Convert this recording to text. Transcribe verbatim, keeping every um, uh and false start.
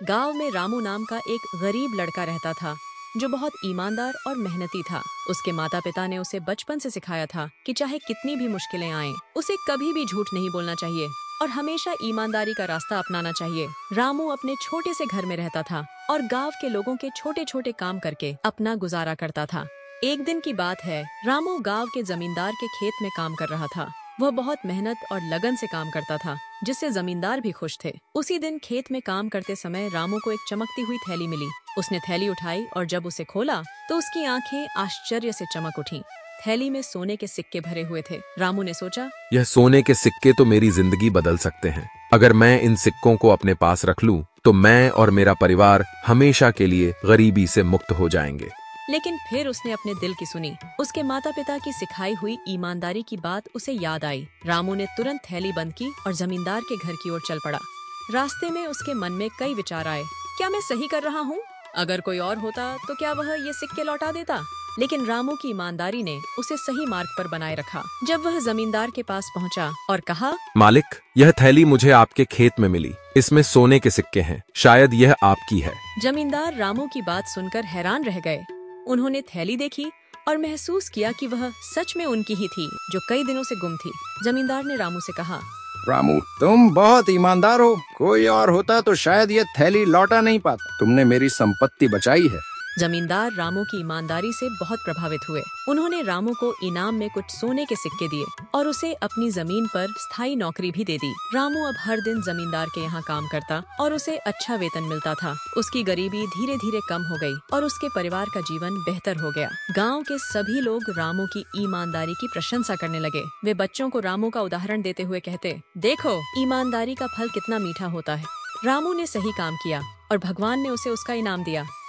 गांव में रामू नाम का एक गरीब लड़का रहता था जो बहुत ईमानदार और मेहनती था। उसके माता पिता ने उसे बचपन से सिखाया था कि चाहे कितनी भी मुश्किलें आएं, उसे कभी भी झूठ नहीं बोलना चाहिए और हमेशा ईमानदारी का रास्ता अपनाना चाहिए। रामू अपने छोटे से घर में रहता था और गांव के लोगों के छोटे छोटे काम करके अपना गुजारा करता था। एक दिन की बात है, रामू गांव के जमींदार के खेत में काम कर रहा था। वह बहुत मेहनत और लगन से काम करता था, जिससे जमींदार भी खुश थे। उसी दिन खेत में काम करते समय रामू को एक चमकती हुई थैली मिली। उसने थैली उठाई और जब उसे खोला तो उसकी आंखें आश्चर्य से चमक उठीं। थैली में सोने के सिक्के भरे हुए थे। रामू ने सोचा, यह सोने के सिक्के तो मेरी जिंदगी बदल सकते हैं। अगर मैं इन सिक्कों को अपने पास रख लूं, तो मैं और मेरा परिवार हमेशा के लिए गरीबी से मुक्त हो जाएंगे। लेकिन फिर उसने अपने दिल की सुनी। उसके माता पिता की सिखाई हुई ईमानदारी की बात उसे याद आई। रामू ने तुरंत थैली बंद की और जमींदार के घर की ओर चल पड़ा। रास्ते में उसके मन में कई विचार आए। क्या मैं सही कर रहा हूँ? अगर कोई और होता तो क्या वह ये सिक्के लौटा देता? लेकिन रामू की ईमानदारी ने उसे सही मार्ग पर बनाए रखा। जब वह जमींदार के पास पहुँचा और कहा, मालिक, यह थैली मुझे आपके खेत में मिली। इसमें सोने के सिक्के हैं। शायद यह आपकी है। जमींदार रामू की बात सुनकर हैरान रह गए। उन्होंने थैली देखी और महसूस किया कि वह सच में उनकी ही थी, जो कई दिनों से गुम थी। जमींदार ने रामू से कहा, रामू, तुम बहुत ईमानदार हो। कोई और होता तो शायद ये थैली लौटा नहीं पाता। तुमने मेरी संपत्ति बचाई है। जमींदार रामू की ईमानदारी से बहुत प्रभावित हुए। उन्होंने रामू को इनाम में कुछ सोने के सिक्के दिए और उसे अपनी जमीन पर स्थायी नौकरी भी दे दी। रामू अब हर दिन जमींदार के यहाँ काम करता और उसे अच्छा वेतन मिलता था। उसकी गरीबी धीरे धीरे कम हो गई और उसके परिवार का जीवन बेहतर हो गया। गाँव के सभी लोग रामू की ईमानदारी की प्रशंसा करने लगे। वे बच्चों को रामू का उदाहरण देते हुए कहते, देखो, ईमानदारी का फल कितना मीठा होता है। रामू ने सही काम किया और भगवान ने उसे उसका इनाम दिया।